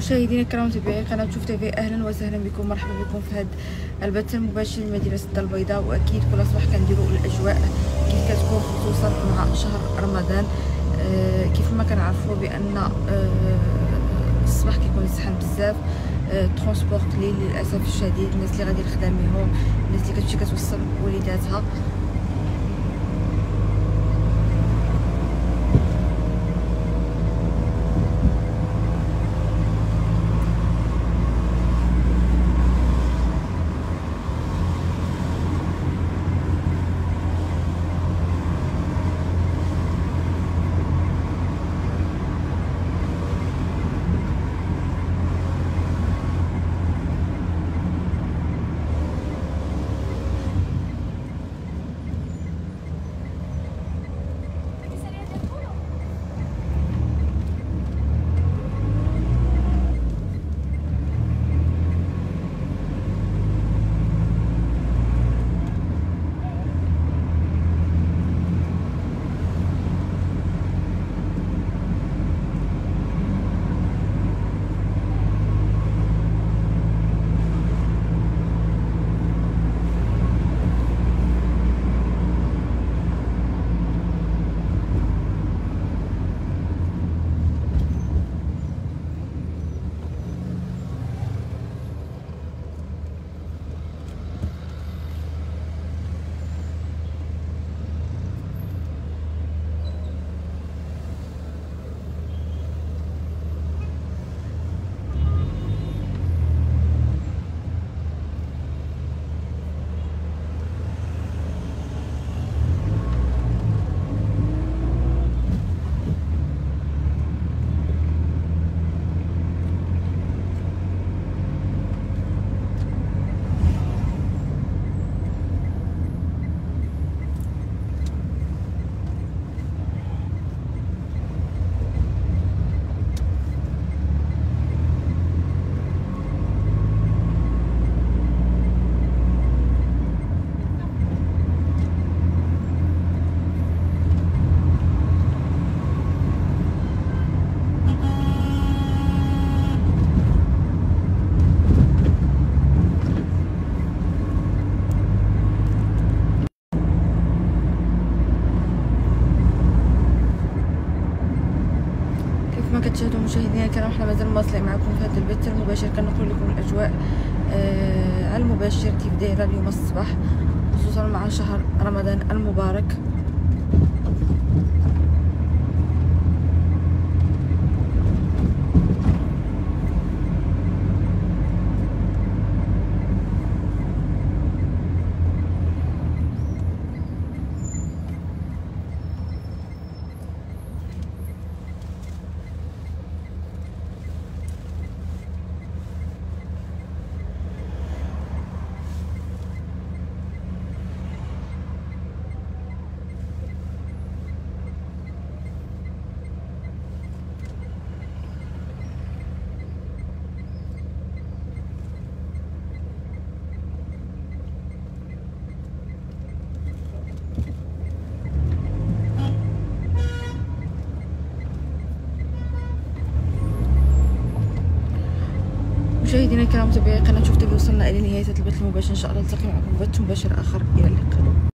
مشاهدينا الكرام متابعي قناه شوف تي في، اهلا وسهلا بكم، مرحبا بكم في هذا البث المباشر من مدينه السده البيضاء. واكيد كل صباح كنديروا الاجواء كيف كتكون خصوصا مع شهر رمضان. كيف ما كنعرفوا بان الصباح كيكون الزحام بزاف، ترونسبورت لي للاسف الشديد، الناس اللي غادي لخدامهم، الناس اللي كتمشي كتوصل وليداتها. كما كتشاهدوا مشاهدينا الكرام، حنا مازال مواصلين معكم في هذا البث المباشر، كنقول لكم الاجواء على المباشر كيف دايره اليوم الصباح خصوصا مع شهر رمضان المبارك. مشاهدينا الكرام متابعي قناه شوف تي في، وصلنا الى نهايه البث المباشر. ان شاء الله نلتقي معكم بث مباشر اخر، الى اللقاء.